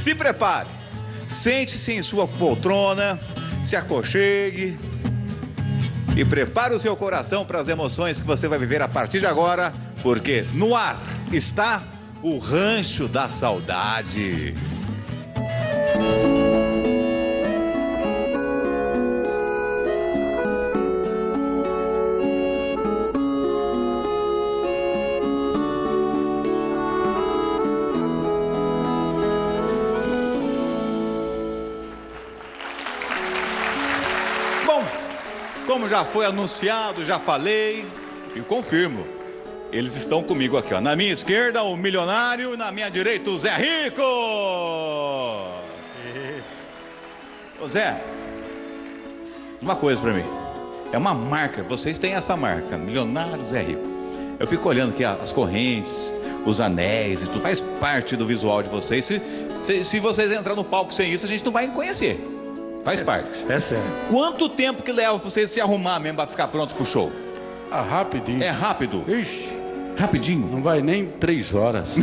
Se prepare, sente-se em sua poltrona, se aconchegue e prepare o seu coração para as emoções que você vai viver a partir de agora, porque no ar está o Rancho da Saudade. Como já foi anunciado, já falei e confirmo. Eles estão comigo aqui, ó. Na minha esquerda, o milionário, e na minha direita, o Zé Rico. Ô Zé, uma coisa pra mim. É uma marca, vocês têm essa marca, milionário Zé Rico. Eu fico olhando aqui as correntes, os anéis e tudo. Faz parte do visual de vocês. Se vocês entrarem no palco sem isso, a gente não vai conhecer. Faz parte. É sério. Quanto tempo que leva pra vocês se arrumar mesmo pra ficar pronto pro show? Ah, rapidinho. É rápido? Ixi. Rapidinho? Não vai nem 3 horas. Não,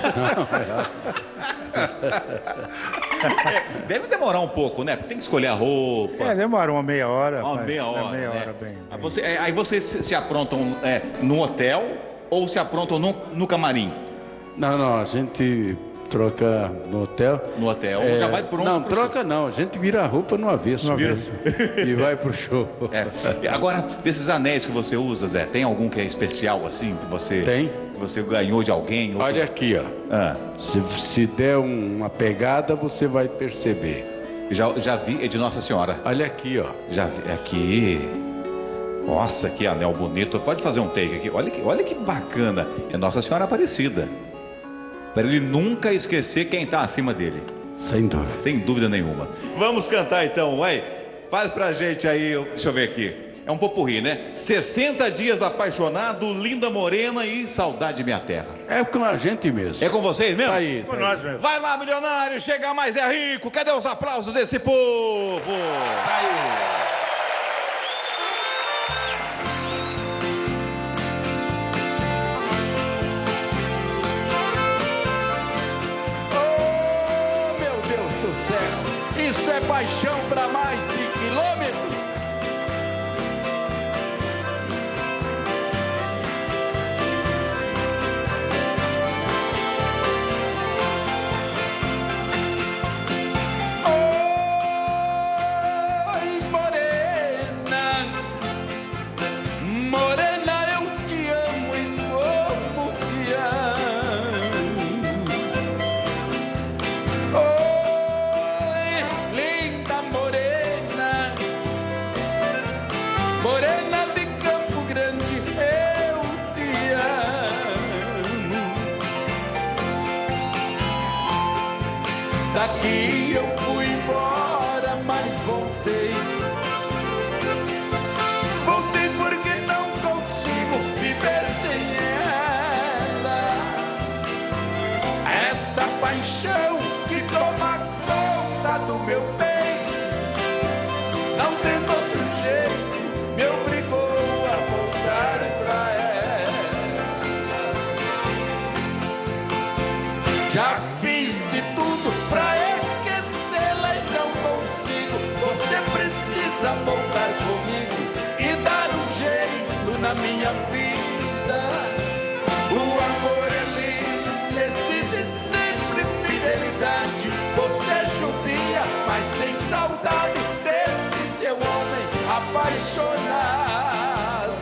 deve demorar um pouco, né? Porque tem que escolher a roupa. Demora uma meia hora. Uma meia hora, meia né? hora bem. Aí vocês se aprontam no hotel ou se aprontam no camarim? Não, a gente troca no hotel. No hotel? Já vai pronto? Não, troca não. A gente vira a roupa no avesso. E vai pro show. Agora, desses anéis que você usa, Zé, tem algum que é especial assim? Que você, tem. Que você ganhou de alguém? Olha aqui, ó. Se der uma pegada, você vai perceber. Já vi, é de Nossa Senhora. Olha aqui, ó. Já vi, aqui. Nossa, que anel bonito. Pode fazer um take aqui. Olha que bacana. É Nossa Senhora Aparecida. Para ele nunca esquecer quem está acima dele. Sem dúvida. Sem dúvida nenhuma. Vamos cantar então, vai. Faz pra gente aí, deixa eu ver aqui. É um popurrí, né? 60 dias apaixonado, linda morena e saudade minha terra. É com a gente mesmo. É com vocês mesmo? Tá aí. Com nós mesmo. Vai lá, milionário, chega mais é rico. Cadê os aplausos desse povo? Tá aí. Isso é paixão para mais de quilômetros. Oi, morena, morena, eu te amo e como te amo. Morena de Campo Grande, eu te amo. Daqui eu fui embora, mas voltei. Voltei porque não consigo viver sem ela. Esta paixão que toma conta do meu peito, não tem outro jeito, me obrigou a voltar pra ela. Já fiz de tudo pra esquecê-la e não consigo. Você precisa voltar comigo e dar um jeito na minha vida. O amor é lindo, exige sempre fidelidade. Você é judia, mas tem saudade deste seu homem apaixonado.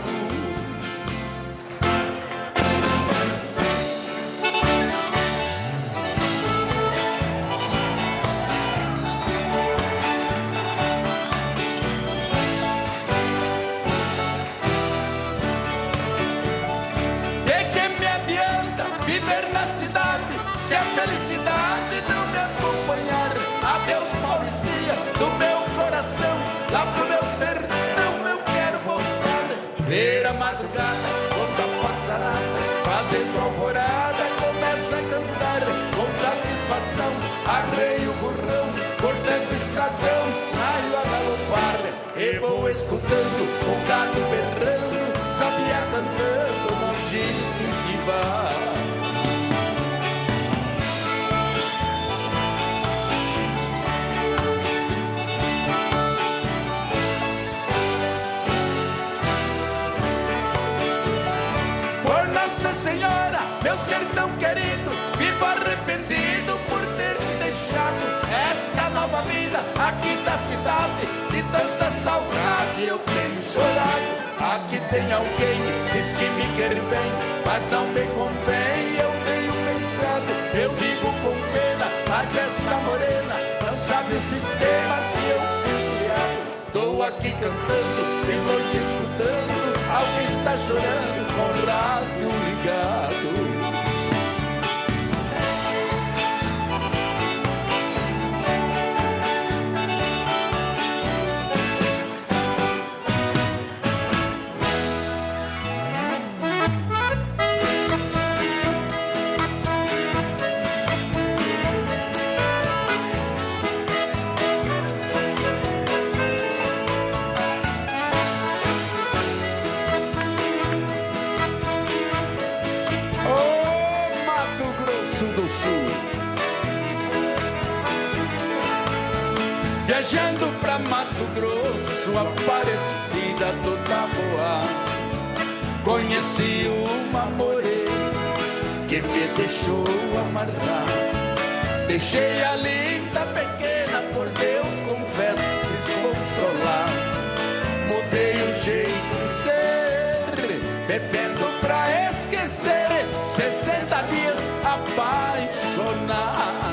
E que me adianta viver na cidade se a felicidade não me acompanhar? Adeus, Paulistinha, do meu coração, lá pro meu sertão eu quero voltar. Ver a madrugada, quando a passarada, fazendo alvorada, começa a cantar com satisfação. Arreio o burrão, cortando o estradão, saio a galopar e vou escutando o gato berrando, sabia cantando no Jequitibá. sertão querido, vivo arrependido por ter deixado esta nova vida aqui da cidade. De tanta saudade eu tenho chorado. Aqui tem alguém que diz que me quer bem, mas não me convém, eu tenho pensado. Eu digo com pena, mas esta morena não sabe o sistema que eu tenho criado. Tô aqui cantando, de noite escutando, alguém está chorando com o rádio ligado. Viajando pra Mato Grosso, Aparecida do Taboá, conheci uma morena que me deixou amarrar. Deixei a linda pequena, por Deus confesso, desconsolar. Mudei o jeito de ser, bebendo pra esquecer, 60 dias apaixonado.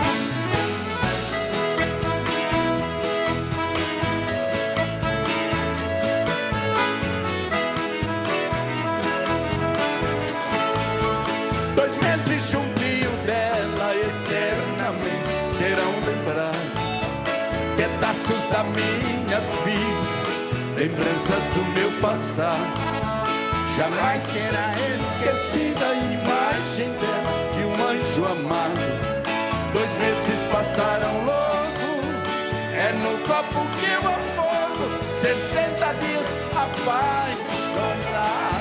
2 meses juntinho dela, eternamente serão lembrados. Pedaços da minha vida, lembranças do meu passado. Jamais será esquecida a imagem dela de um anjo amado. 2 meses passaram logo, é no copo que eu afogo, 60 dias apaixonado.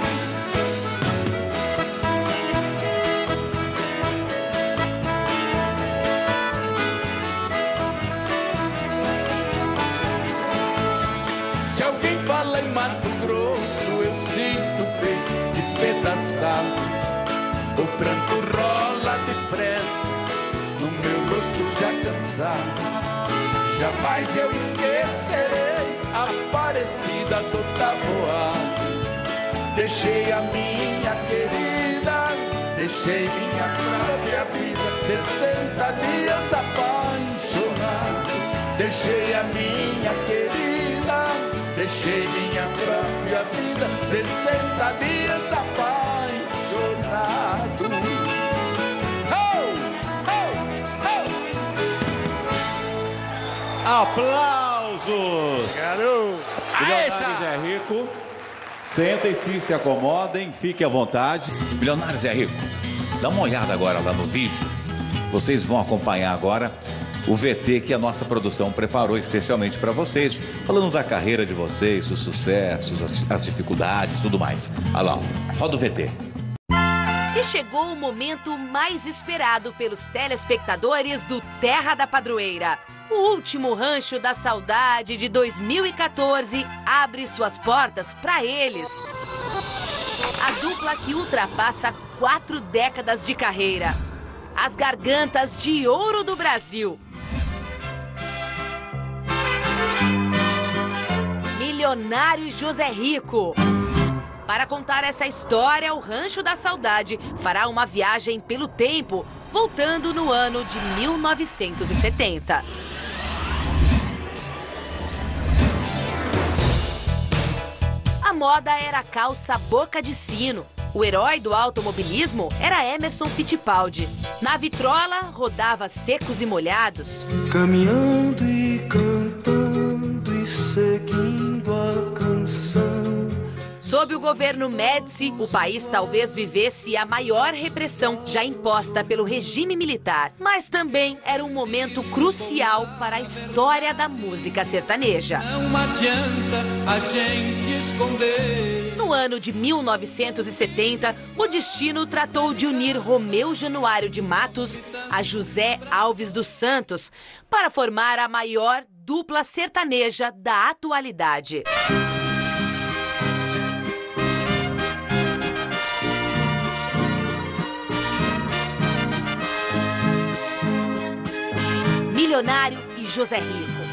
Se alguém fala em Mato Grosso, eu sinto o peito despedaçado. O pranto rola depressa, no meu rosto já cansado. Jamais eu esquecerei a Aparecida do Taboá. Deixei a minha querida, deixei minha própria vida, 60 dias apaixonado. Deixei a minha querida, deixei minha própria vida, 60 dias apaixonado. Aplausos! Milionários é Rico. Sentem-se, se acomodem, fiquem à vontade. Milionários é Rico, dá uma olhada agora lá no vídeo. Vocês vão acompanhar agora o VT que a nossa produção preparou especialmente para vocês, falando da carreira de vocês, os sucessos, as dificuldades, tudo mais. Olha lá, roda o VT. E chegou o momento mais esperado pelos telespectadores do Terra da Padroeira. O último Rancho da Saudade de 2014 abre suas portas para eles. A dupla que ultrapassa 4 décadas de carreira. As gargantas de ouro do Brasil. Milionário e José Rico. Para contar essa história, o Rancho da Saudade fará uma viagem pelo tempo, voltando no ano de 1970. A moda era a calça boca de sino. O herói do automobilismo era Emerson Fittipaldi. Na vitrola, rodava Secos e Molhados. Caminhando e cantando e seguindo a canção. Sob o governo Médici, o país talvez vivesse a maior repressão já imposta pelo regime militar. Mas também era um momento crucial para a história da música sertaneja. Não adianta a gente esconder. No ano de 1970, o destino tratou de unir Romeu Januário de Matos a José Alves dos Santos para formar a maior dupla sertaneja da atualidade. Milionário e José Rico.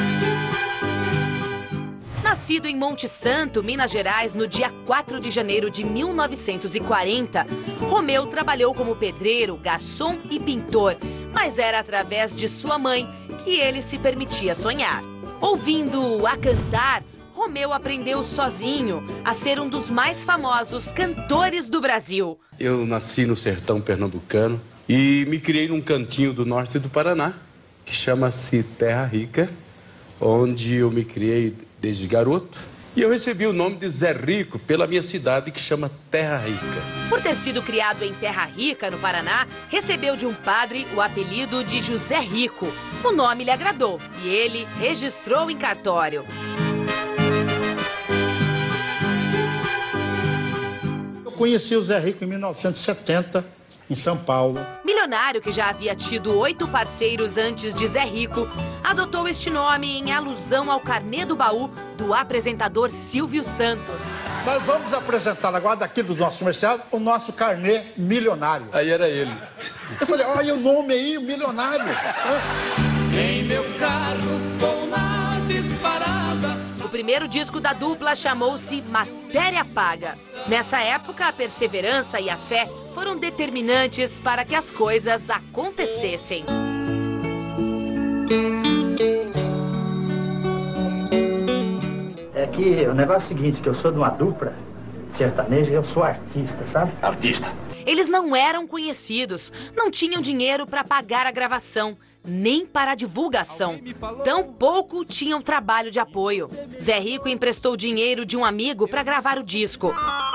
Nascido em Monte Santo, Minas Gerais, no dia 4 de janeiro de 1940, Romeu trabalhou como pedreiro, garçom e pintor, mas era através de sua mãe que ele se permitia sonhar. Ouvindo-a cantar, Romeu aprendeu sozinho a ser um dos mais famosos cantores do Brasil. Eu nasci no sertão pernambucano e me criei num cantinho do norte do Paraná, que chama-se Terra Rica, onde eu me criei desde garoto. E eu recebi o nome de Zé Rico pela minha cidade, que chama Terra Rica. Por ter sido criado em Terra Rica, no Paraná, recebeu de um padre o apelido de José Rico. O nome lhe agradou e ele registrou em cartório. Eu conheci o Zé Rico em 1970, em São Paulo. Milionário, que já havia tido 8 parceiros antes de Zé Rico, adotou este nome em alusão ao carnê do baú do apresentador Silvio Santos. Nós vamos apresentar agora, daqui do nosso comercial, o nosso carnê milionário. Aí era ele. Eu falei, olha o nome aí, o milionário. Em meu carro vou na disparada. O primeiro disco da dupla chamou-se Matéria Paga. Nessa época, a perseverança e a fé foram determinantes para que as coisas acontecessem. É que o negócio é o seguinte, que eu sou de uma dupla sertaneja e eu sou artista, sabe? Artista. Eles não eram conhecidos, não tinham dinheiro para pagar a gravação, nem para a divulgação. Tampouco tinham trabalho de apoio. Zé Rico emprestou dinheiro de um amigo para gravar o disco.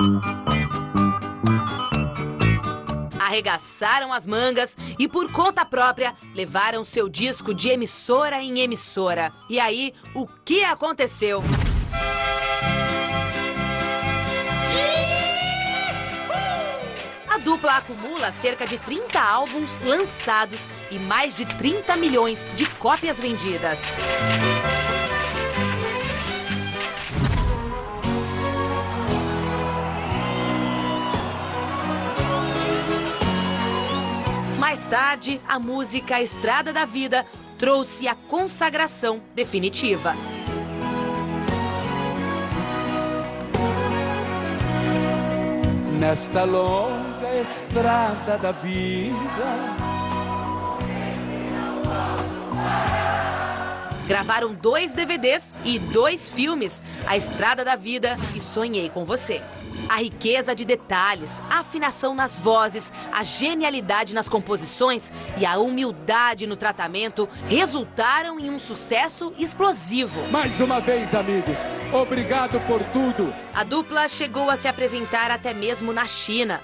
Arregaçaram as mangas e, por conta própria, levaram seu disco de emissora em emissora. E aí, o que aconteceu? A dupla acumula cerca de 30 álbuns lançados e mais de 30 milhões de cópias vendidas. Mais tarde, a música Estrada da Vida trouxe a consagração definitiva. Nesta longa estrada da vida. Gravaram 2 DVDs e 2 filmes, A Estrada da Vida e Sonhei com Você. A riqueza de detalhes, a afinação nas vozes, a genialidade nas composições e a humildade no tratamento resultaram em um sucesso explosivo. Mais uma vez, amigos, obrigado por tudo. A dupla chegou a se apresentar até mesmo na China.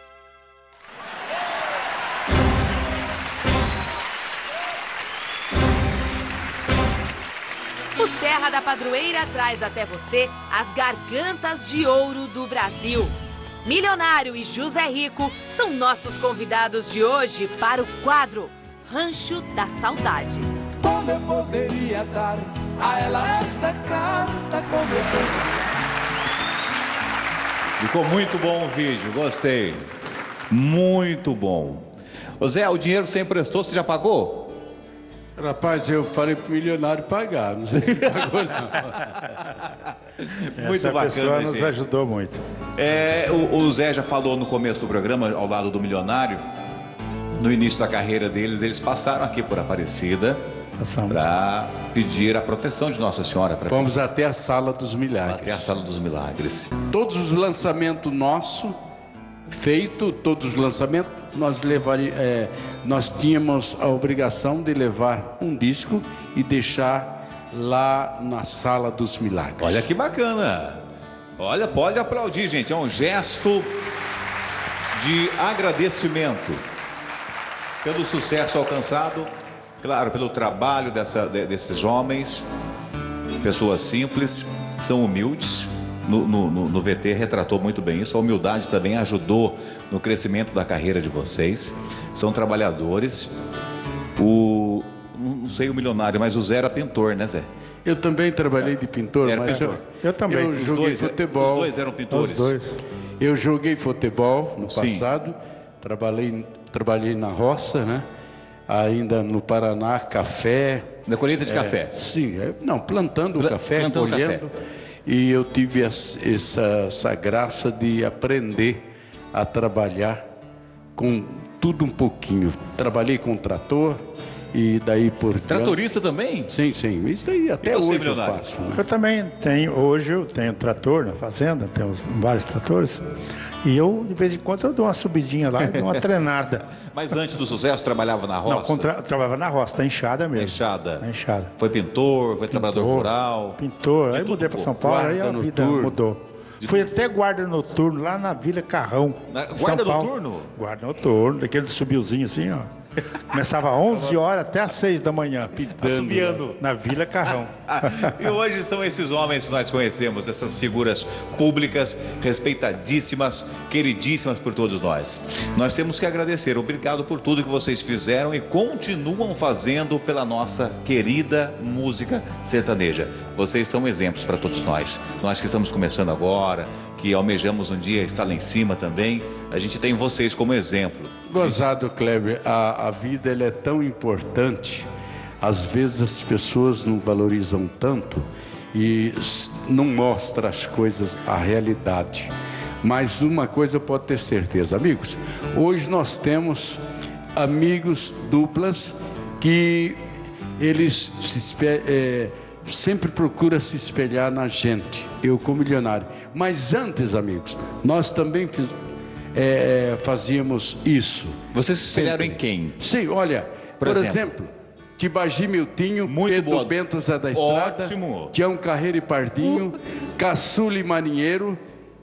O Terra da Padroeira traz até você as gargantas de ouro do Brasil. Milionário e José Rico são nossos convidados de hoje para o quadro Rancho da Saudade. Como eu poderia dar a ela essa carta como eu Ficou muito bom o vídeo, gostei. Muito bom. Ô Zé, o dinheiro que você emprestou, você já pagou? Rapaz, eu falei pro milionário pagar, não sei se pagou não. Muito bacana, pessoa nos gente. ajudou muito. O Zé já falou no começo do programa, ao lado do milionário, no início da carreira deles, eles passaram aqui por Aparecida para pedir a proteção de Nossa Senhora. Vamos até a Sala dos Milagres. Até a Sala dos Milagres. Todos os lançamentos nossos, todos os lançamentos, nós tínhamos a obrigação de levar um disco e deixar lá na Sala dos Milagres. Olha que bacana. Olha, pode aplaudir, gente. É um gesto de agradecimento pelo sucesso alcançado, claro, pelo trabalho desses homens, pessoas simples, são humildes. No VT retratou muito bem isso. A humildade também ajudou no crescimento da carreira de vocês. São trabalhadores. Não sei o milionário, mas o Zé era pintor, né, Zé? Eu também trabalhei de pintor, mas eu também. Eu joguei futebol. Os dois eram pintores. Os dois. Eu joguei futebol no passado. Trabalhei na roça, né? ainda no Paraná, café. Na colheita de café? Sim, plantando o café, plantando colhendo. Café. E eu tive essa graça de aprender a trabalhar com tudo um pouquinho. Trabalhei com trator e daí por diante. Tratorista também? Sim, sim. Isso aí até você, hoje eu Leonardo? faço. Né? Eu também tenho, hoje eu tenho trator na fazenda, temos vários tratores, e eu, de vez em quando, eu dou uma subidinha lá e dou uma treinada. Mas antes do sucesso, trabalhava na roça? Não, trabalhava na roça, tá enxada mesmo. Enxada. Tá enxada. Foi pintor, foi trabalhador rural. Pintor, aí mudei para São Paulo, aí a vida mudou. Fui até guarda noturno lá na Vila Carrão. Guarda noturno? Guarda noturno, daquele subiozinho assim, ó. Começava às 11 horas até às 6 da manhã. Assobiando. Na Vila Carrão. E hoje são esses homens que nós conhecemos, essas figuras públicas, respeitadíssimas, queridíssimas por todos nós. Nós temos que agradecer. Obrigado por tudo que vocês fizeram e continuam fazendo pela nossa querida música sertaneja. Vocês são exemplos para todos nós. Nós que estamos começando agora, que almejamos um dia estar lá em cima também, a gente tem vocês como exemplo. Gozado, Kleber, a vida ela é tão importante, às vezes as pessoas não valorizam tanto e não mostram as coisas, a realidade. Mas uma coisa pode ter certeza, amigos, hoje nós temos amigos duplas que eles sempre procuram se espelhar na gente, eu como milionário. Mas antes, amigos, nós também fazíamos isso. Vocês se espelharam em quem? Sim, olha, por exemplo, Tibagi Miltinho, muito Pedro boa. Bento Zé da Estrada, Ótimo. Tião Carreiro e Pardinho, Caçule Marinheiro,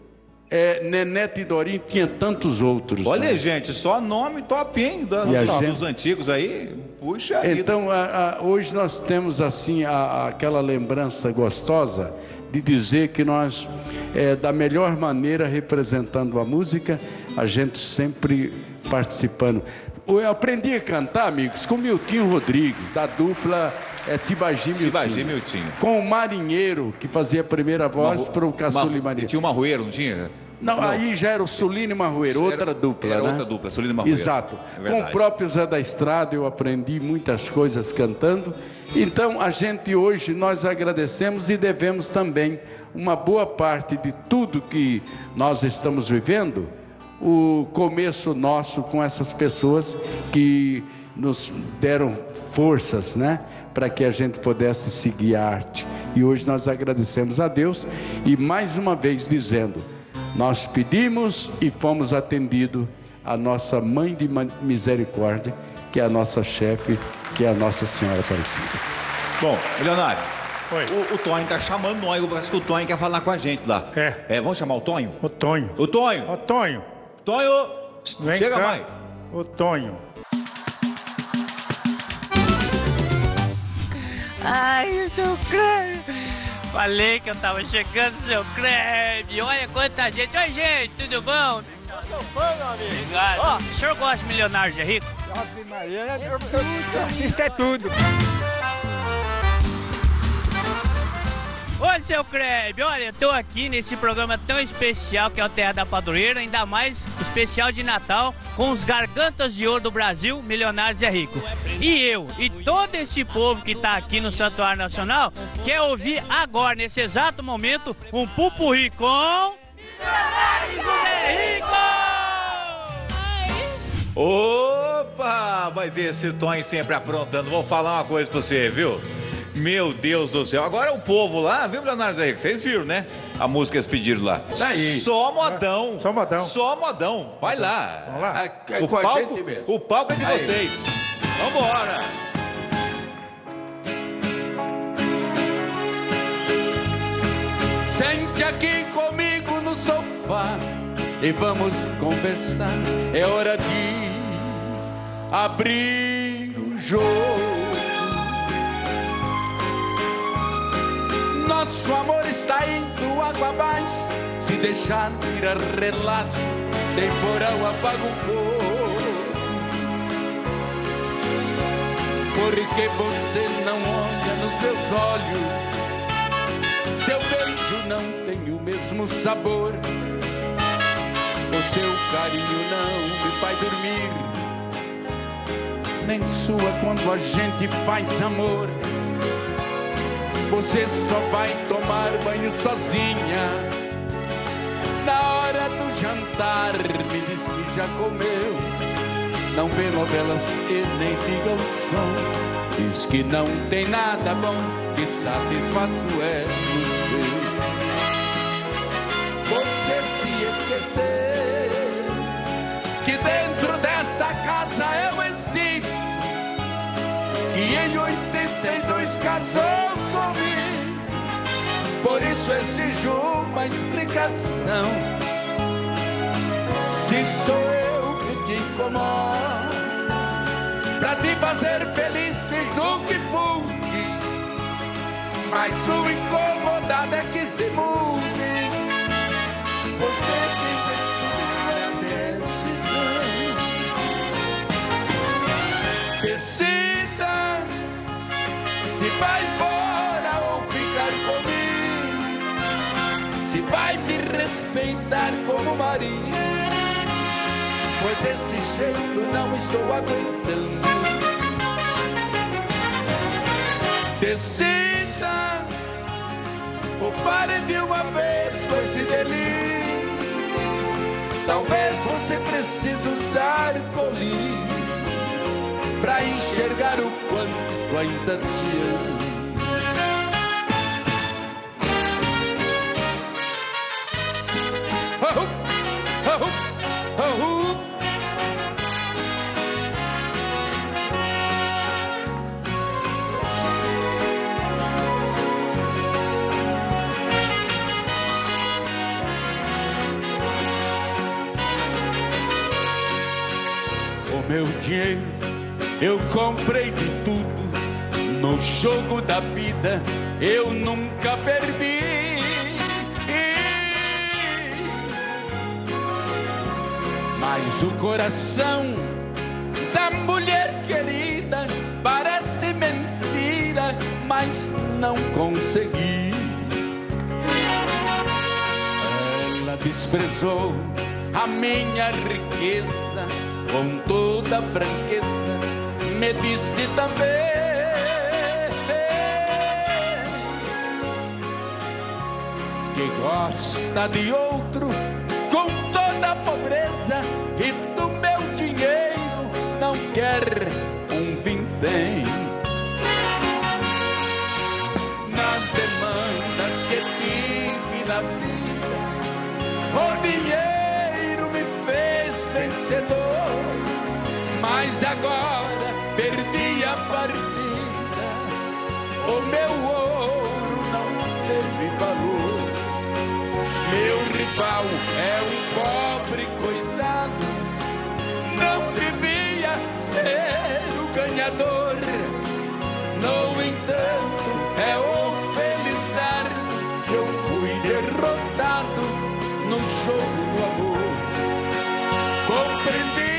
Nenete e Dorinho, tinha tantos outros. Olha, né? gente, só nome top, hein? Dos antigos aí, puxa vida. Então, hoje nós temos assim aquela lembrança gostosa de dizer que nós, da melhor maneira, representando a música, a gente sempre participando. Eu aprendi a cantar, amigos, com Miltinho Rodrigues, da dupla Tibagi Miltinho. Com o Marinheiro, que fazia a primeira voz para o Caçule Marinheiro. Tinha o Marroeiro, não tinha? Não, aí já era o Sulino e Marroeiro, outra dupla, era né? outra dupla, Sulino e Marroeiro. Exato. É verdade. Com o próprio Zé da Estrada eu aprendi muitas coisas cantando. Então a gente hoje, nós agradecemos e devemos também uma boa parte de tudo que nós estamos vivendo, o começo nosso com essas pessoas que nos deram forças, né? Para que a gente pudesse seguir a arte. E hoje nós agradecemos a Deus e mais uma vez dizendo, nós pedimos e fomos atendidos a nossa Mãe de Misericórdia, que é a nossa chefe, que é a Nossa Senhora Aparecida. Bom, Leonardo, Oi. o Tonho tá chamando nós, parece que o Tonho quer falar com a gente lá. Vamos chamar o Tonho? O Tonho. O Tonho. Ô, Tonho. Tonho, Vem chega cá. mais. Ô, Tonho. Ai, seu Creme. Falei que eu tava chegando, seu Creme. Olha quanta gente. Oi, gente, tudo bom? Eu sou fã, meu amigo. Obrigado. O senhor gosta de Milionários é Rico? Ave Maria, eu assisto tudo. Oi, seu Creme. Olha, eu tô aqui nesse programa tão especial que é o Terra da Padroeira, ainda mais especial de Natal, com os gargantas de ouro do Brasil, Milionários é Rico. E eu, e todo esse povo que tá aqui no Santuário Nacional, quer ouvir agora, nesse exato momento, um pupurri com... Milionários é Rico! Opa, mas esse Tonho sempre aprontando. Vou falar uma coisa pra você, viu? Meu Deus do céu. Agora o povo lá, viu, Leonardo Henrique? Vocês viram, né? A música que eles pediram lá. Daí. Só modão. Só modão. Só modão. Vai lá. Vamos lá. Com a gente mesmo. O palco é de Aí. vocês. Vambora. Sente aqui comigo no sofá e vamos conversar. É hora de abrir o jogo. Nosso amor está indo água abaixo. Se deixar virar relaxo, temporal apaga o fogo. Porque você não olha nos meus olhos. Seu beijo não tem o mesmo sabor. O seu carinho não me faz dormir. nem sua quando a gente faz amor. Você só vai tomar banho sozinha. Na hora do jantar me diz que já comeu. Não vê novelas e nem liga o som. Diz que não tem nada bom que satisfaço é você. Você se esqueceu que dentro desta casa eu existo, que em 82 casou comigo. Por isso exijo uma explicação. Se sou eu que te incomodo, pra te fazer feliz fiz o que pude, mas o incomodado é que se mude. Você tem decisão. Decida se vai embora ou ficar comigo, se vai me respeitar como marido, pois desse jeito não estou aguentando. Decida ou pare de uma vez com esse delírio. Talvez você precise usar colírio pra enxergar o quanto ainda te amo. Meu dinheiro eu comprei de tudo, no jogo da vida eu nunca perdi. Mas o coração da mulher querida parece mentira, mas não consegui. Ela desprezou a minha riqueza, com toda franqueza me disse também que gosta de outro com toda a pobreza e do meu dinheiro não quer um vintém. Nas demandas que tive na vida, o dinheiro me fez vencedor. Mas agora perdi a partida, o meu ouro não teve valor. Meu rival é um pobre coitado, não devia ser o ganhador. No entanto, é o felizardo que eu fui derrotado no jogo do amor. Compreendi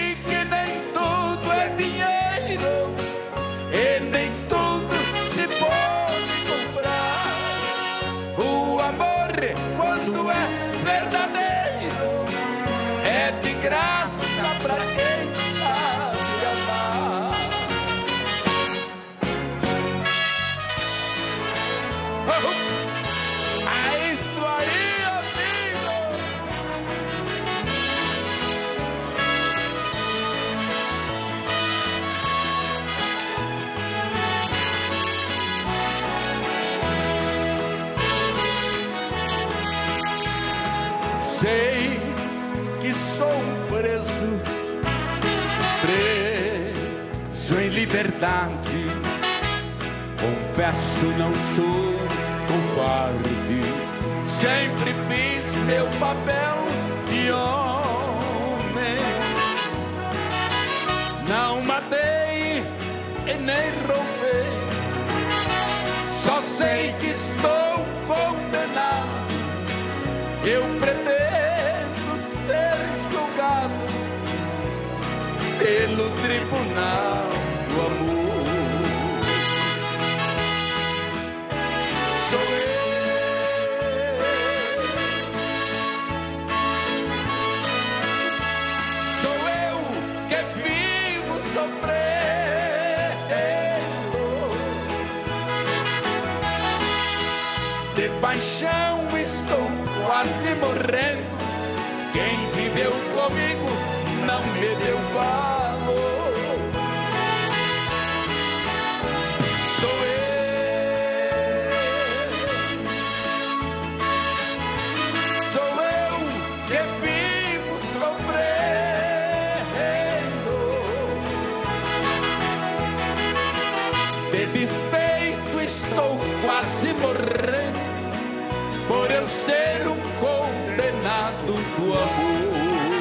quando é verdadeiro, é de graça pra quem sabe amar. É isso aí, amigo. Sei que sou um preso em liberdade. Confesso, não sou covarde. Sempre fiz meu papel de homem. Não matei e nem roubei. Só sei que estou condenado. Eu pretendo ser julgado pelo tribunal do amor. Sou eu que vivo sofrendo. de paixão estou quase morrendo. Quem viveu comigo não me deu valor. Sou eu que vivo sofrendo. De despeito estou quase morrendo, por eu ser um condenado do amor.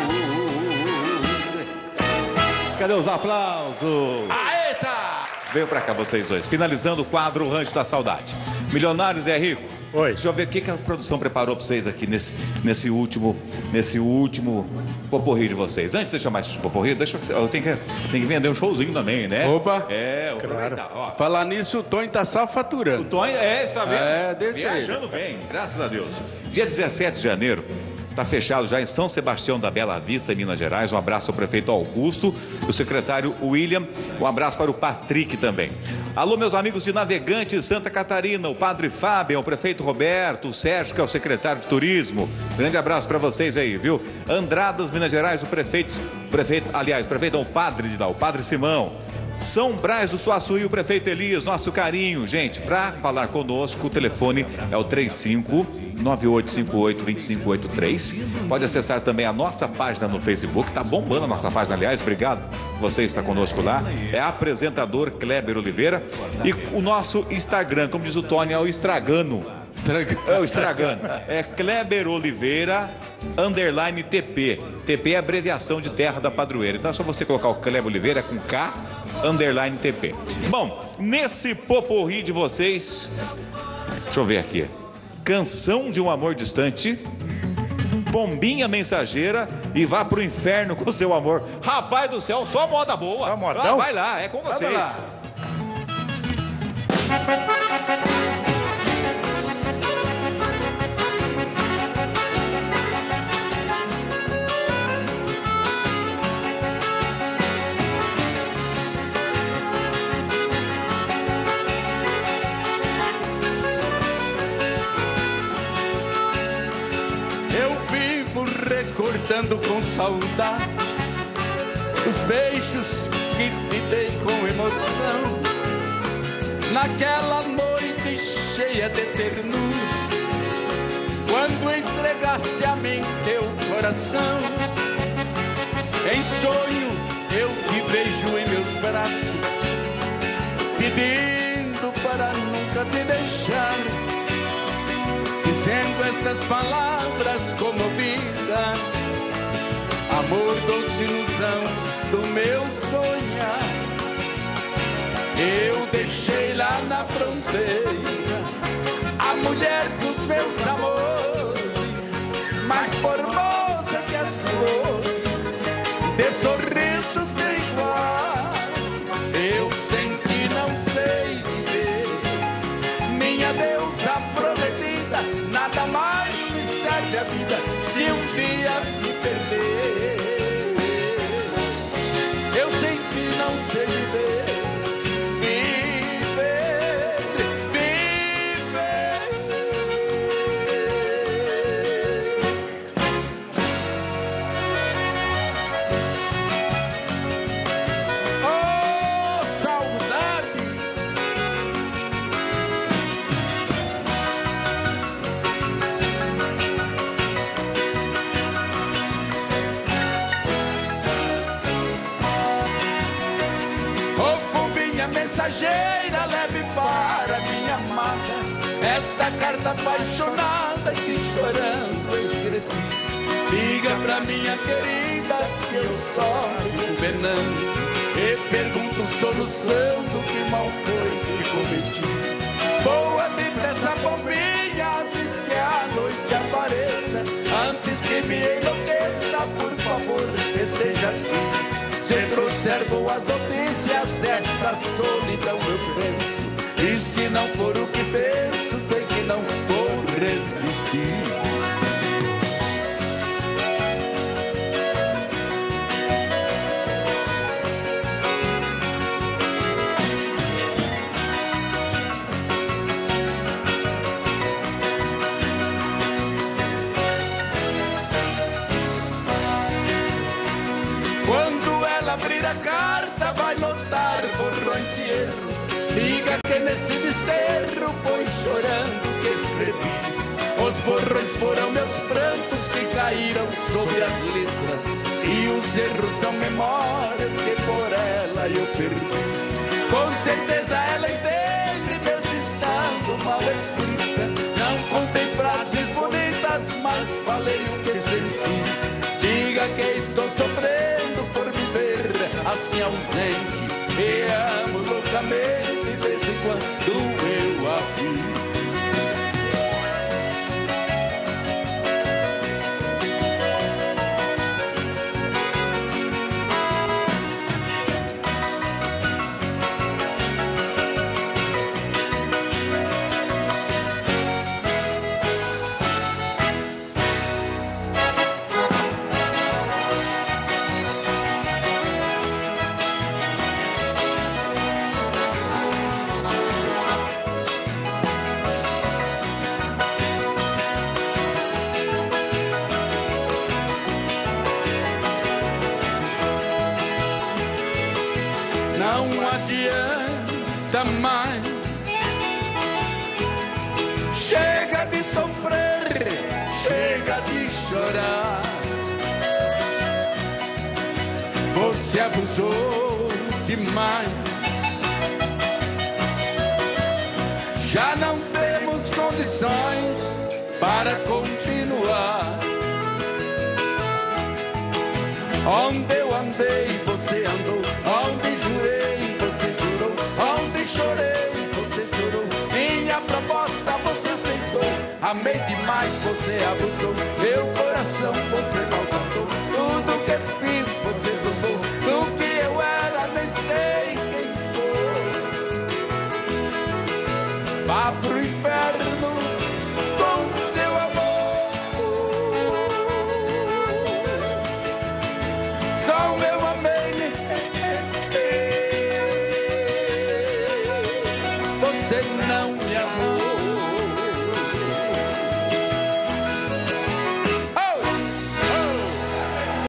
Cadê os aplausos? Aeta! Veio pra cá vocês dois. Finalizando o quadro Rancho da Saudade. Milionários é Rico? Oi. Deixa eu ver o que a produção preparou pra vocês aqui nesse último poporri de vocês. Antes de chamar esse poporri, eu tenho que vender um showzinho também, né? Opa! É, claro. Ó. Falar nisso, o Tonho tá só faturando. O Tonho, tá vendo? É, desse Viajando bem, graças a Deus. Dia 17 de janeiro, tá fechado já em São Sebastião da Bela Vista, em Minas Gerais. Um abraço ao prefeito Augusto, o secretário William. Um abraço para o Patrick também. Alô, meus amigos de Navegantes, Santa Catarina, o padre Fábio, o prefeito Roberto, o Sérgio, que é o secretário de Turismo. Grande abraço para vocês aí, viu? Andradas, Minas Gerais, o prefeito não, o padre de lá, o padre Simão. São Brás do Suaçuí, o prefeito Elias, nosso carinho. Gente, para falar conosco, o telefone é o 35-9858-2583. Pode acessar também a nossa página no Facebook, tá bombando a nossa página, aliás, obrigado, você está conosco lá. É apresentador Kleber Oliveira. E o nosso Instagram, como diz o Tony, é o Estragano. É o Estragano. É Kleber Oliveira _TP. TP é abreviação de Terra da Padroeira. Então é só você colocar o Kleber Oliveira com K _TP. Bom, nesse poporri de vocês, deixa eu ver aqui. Canção de um amor distante, Pombinha mensageira e Vá pro inferno com seu amor. Rapaz do céu, só moda boa. Só modão? Vai lá, é com vocês. Vamos lá. Recordando com saudade os beijos que te dei com emoção naquela noite cheia de ternura, quando entregaste a mim teu coração. Em sonho eu te beijo em meus braços, pedindo para nunca te deixar, dizendo estas palavras comovida: amor, doce ilusão do meu sonhar. Eu deixei lá na fronteira a mulher dos meus amores, mais formosa que as flores, de sorriso sem igual. Eu senti, não sei dizer, minha deusa prometida, nada mais me serve a vida se um dia me perder. Eu senti, não sei viver, oh, saudade. Mensageira, leve para minha amada esta carta apaixonada que chorando escrevi. Diga pra minha querida que eu só vivo penando e pergunto solução do que mal foi que cometi. Boa depressa, pombinha, antes que a noite apareça, antes que me enlouqueça, por favor, esteja aqui. Se trouxer boas notícias, esta solidão eu penso, e se não for o que penso, sei que não vou resistir. Diga que nesse desterro foi chorando que escrevi. Os borrões foram meus prantos que caíram sobre as letras, e os erros são memórias que por ela eu perdi. Com certeza ela entende, mesmo estando mal escrita. Não contei frases bonitas, mas falei o que senti. Diga que estou sofrendo por viver assim ausente, e amo loucamente, de vez em quando eu a vi. Não adianta mais, chega de sofrer, chega de chorar. Você abusou demais, já não temos condições para continuar. Onde eu andei, você andou. Onde jurei, você jurou. Onde chorei, você chorou. Minha proposta você aceitou. Amei demais, você abusou. Meu coração você maltratou. Tudo que fiz você roubou. Do que eu era nem sei quem sou. Vá pro inferno.